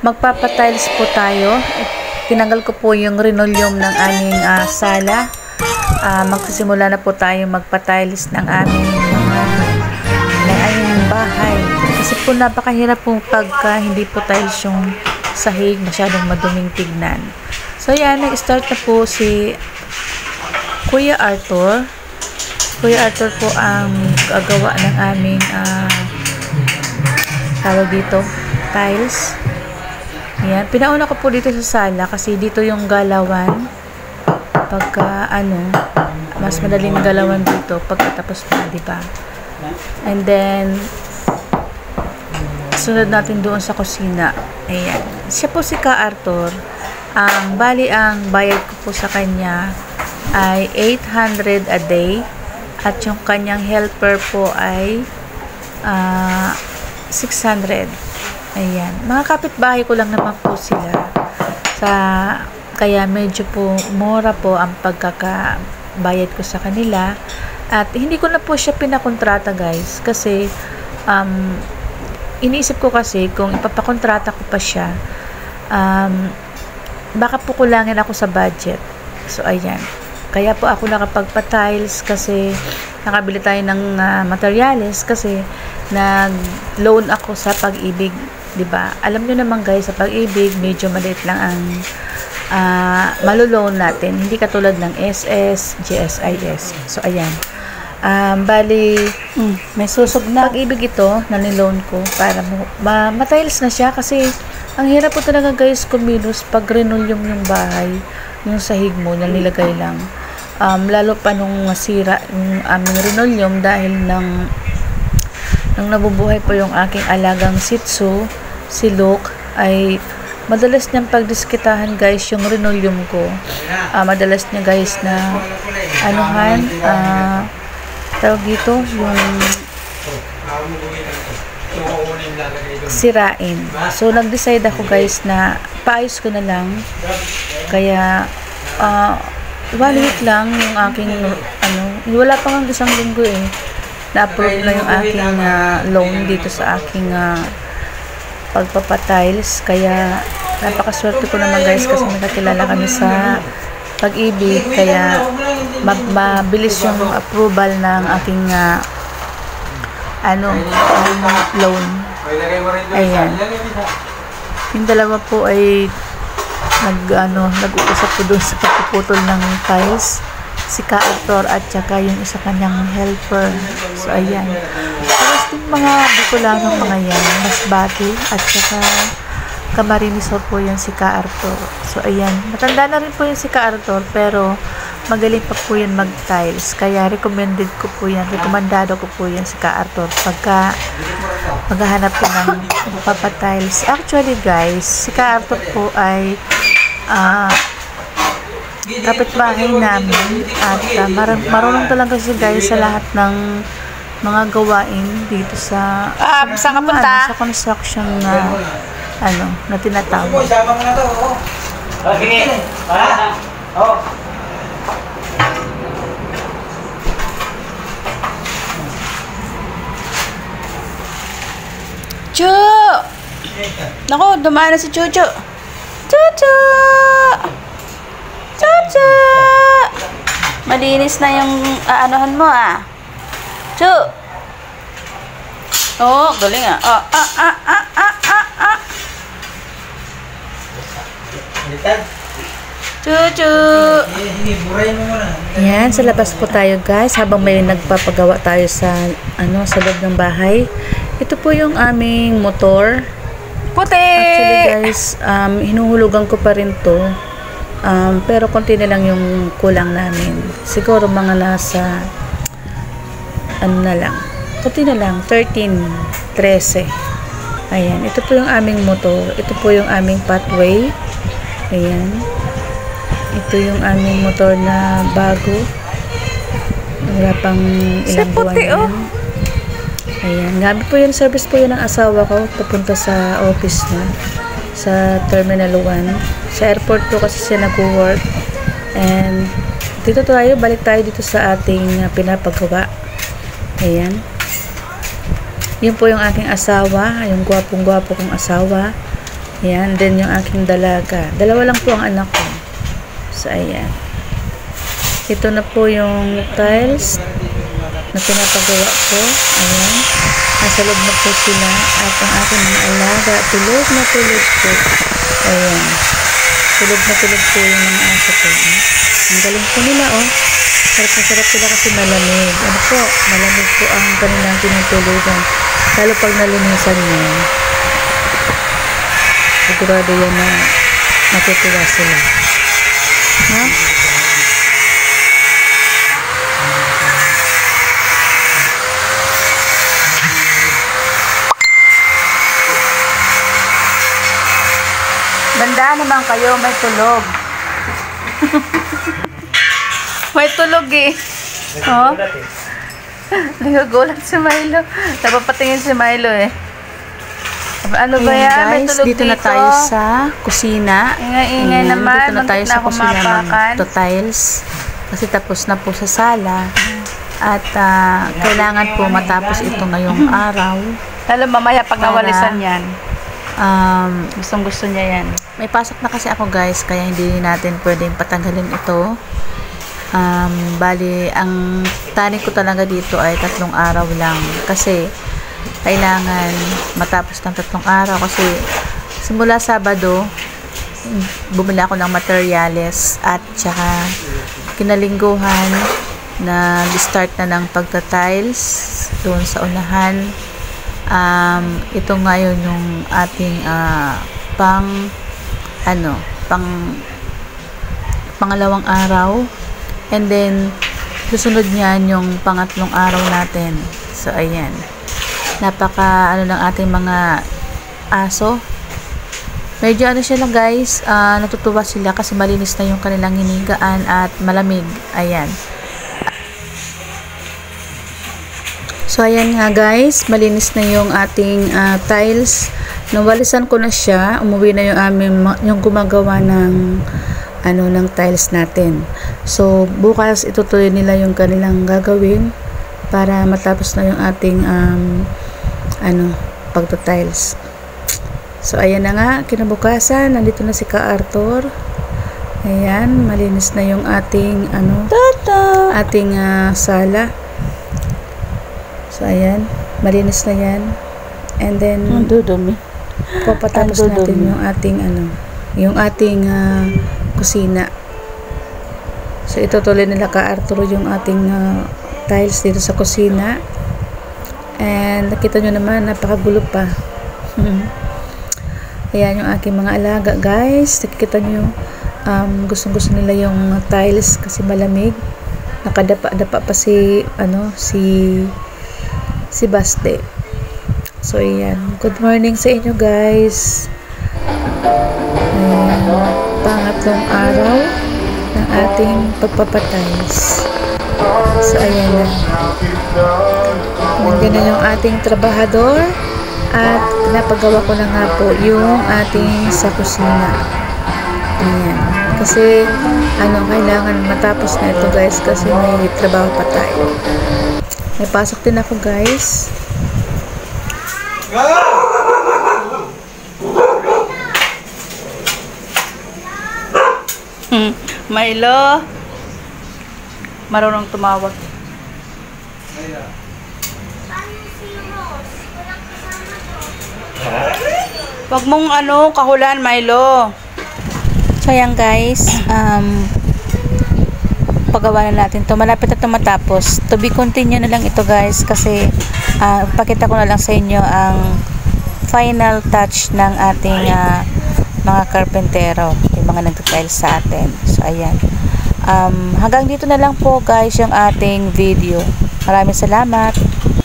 Magpapatiles po tayo. Tinanggal ko po yung linoleum ng aming sala. Magsisimula na po tayo magpatiles ng aming bahay. Kasi po napakahirap po pagka hindi po tiles yung sahig, masyadong maduming tignan. So yan, nag-start na po si Kuya Arthur. Kuya Arthur po ang gagawa ng aming tawag dito, tiles. Yan, pinauna ko po dito sa sala kasi dito yung galawan. Pagka mas madaling galawan dito pagkatapos na, di ba? And then sunod natin doon sa kusina. Ayan. Siya po si Ka Arthur. Bali ang bayad ko po sa kanya ay 800 a day at yung kanyang helper po ay 600. Ayan. Mga kapitbahay ko lang naman po sila. Kaya medyo po mura po ang pagkakabayad ko sa kanila. At hindi ko na po siya pinakontrata, guys. Kasi iniisip ko kasi kung ipapakontrata ko pa siya, baka po kulangin ako sa budget. So, ayan. Kaya po ako nakapagpa-tiles kasi nakabili tayo ng materyales kasi nag-loan ako sa Pag-ibig. Diba? Alam nyo naman guys, sa Pag-ibig, medyo maliit lang ang maloloan natin. Hindi katulad ng SS, GSIS. So, ayan. Bali, may susog na. Pag-ibig ito, na niloan ko para matiles na siya kasi ang hirap po talaga guys kumilos pag linoleum yung bahay, yung sahig mo na nilagay lang. Lalo pa nung nasira yung aming linoleum dahil nang nabubuhay po yung aking alagang Shih Tzu, si Luke, ay madalas niyang pagdiskitahan guys yung linoleum ko. Madalas niya guys na tawag dito, yung sirain. So, nag-decide ako guys na paayos ko na lang. Kaya, 1 week lang yung aking, wala pa nga isang linggo na-approve na yung aking loan dito sa aking pagpapatiles. Kaya, napakaswerte ko naman guys kasi nakakilala kami sa Pag-ibig. Kaya, mabilis yung approval ng aking loan. Ayan. Yung dalawa po ay nag-uusap po doon sa pagpuputol ng tiles, si Ka Arthur at saka yung isa kanyang helper. So ayan, tapos yung mga Bicolanong mga yan, Masbate at saka Camarines po yan si Ka Arthur. So ayan, matanda na rin po yan si Ka Arthur pero magaling pa po yan mag-tiles. Kaya recommended ko po yan, rekomendado ko po yan si Ka Arthur pagka maghahanap ko ng papatiles. Actually guys, si Ka Arthur po ay kapitbahay namin at marunong talaga siya guys sa lahat ng mga gawain dito sa saan ka punta? Sa construction na tinatawag. Okay. Oh. Chu! Naku, dumaan na si Chuchu. Chuchu! Chuchu! Malinis na yung aanohan mo Chu! Oh, galing Chuchu! Yan, sa labas po tayo guys habang may nagpapagawa tayo sa loob ng bahay. Ito po yung aming motor. Puti! Actually guys, hinuhulugan ko pa rin to. Pero konti na lang yung kulang namin. Siguro mga nasa na lang. Konti na lang, 13, 13. Ayan, ito po yung aming motor. Ito po yung aming pathway. Ayan. Ito yung aming motor na bago. Wala pang ilang buwan yan. Ayan, gamit po yun, service po yun ng asawa ko papunta sa office niya sa Terminal 1. Sa airport po kasi siya nag-work. And dito tayo, balik tayo dito sa ating pinapagawa. Ayan. Yun po yung aking asawa, yung gwapong-gwapo kong asawa. Ayan, then yung aking dalaga. Dalawa lang po ang anak ko. So, ayan. Ito na po yung tiles na pinapagawa ko. Ayan. Nasa loob na po sila. At ang aking mga alaga, tulog na tulog po. Ayan. Tulog na tulog po yung mga aso ko. Ang galing po nila, oh. Sarap na sarap sila kasi malamig. Ano po? Malamig po ang kanilang tinutulugan. Lalo pag nalinisan nyo. Sigurado yan na matutuwa sila. Ha? Bandaan naman kayo, may tulog. May tulog eh. Oh. Nagagulat si Milo. Napapatingin si Milo eh. Ano ba Ayan, yan? May guys, tulog dito na tayo sa kusina. Ingay-ingay naman. Dito na tayo sa kusina mapakan. tiles. Kasi tapos na po sa sala. At kailangan po matapos ito ngayong araw. Lalo mamaya pag nawalisan yan. Gustong gusto niya yan. May pasok na kasi ako guys, kaya hindi natin pwedeng patanggalin ito. Bali, ang tanin ko talaga dito ay 3 araw lang. Kasi kailangan matapos ng 3 araw. Kasi simula Sabado, bumili ako ng materyales at saka kinalingguhan na start na ng pagta-tiles doon sa unahan. Ito ngayon yung ating pangalawang araw, and then susunod niyan yung pangatlong araw natin. So ayan, napaka ng ating mga aso. Medyo siya lang guys, natutuwa sila kasi malinis na yung kanilang hinigaan at malamig. Ayan. So, ayan nga guys, malinis na yung ating tiles. Nawalisan ko na siya. Umuwi na yung gumagawa ng ng tiles natin. So, bukas itutuloy nila yung kanilang gagawin para matapos na yung ating pagto-tiles. So, ayan na nga, kinabukasan, nandito na si Ka Arthur. Ayan, malinis na yung ating ating sala. So, ayan. Malinis na yan. And then, papatapos natin yung ating, yung ating kusina. So, itutuloy nila Ka Arturo yung ating tiles dito sa kusina. And, nakita nyo naman, napakagulo pa. Ayan yung aking mga alaga, guys. Nakikita nyo, gustong-gusto nila yung tiles kasi malamig. Nakadapa-dapa pa si Baste. So, ayan. Good morning sa inyo, guys. Ayan. Pangatlong araw ng ating pagpapatiles. So, ayan na. Nandiyan na yung ating trabahador. At napagawa ko na nga po yung ating sa kusina. Ayan. Kasi, kailangan matapos na ito, guys. Kasi may trabaho pa tayo. May pasok din ako, guys. Milo. Marunong tumawag. Wag mong kahulan, Milo. So, ayan guys. Pagawa na natin to. Malapit na ito matapos. To be continue na lang ito guys. Kasi, pakita ko na lang sa inyo ang final touch ng ating mga karpentero. Yung mga nagtatiles sa atin. So, ayan. Hanggang dito na lang po guys yung ating video. Maraming salamat.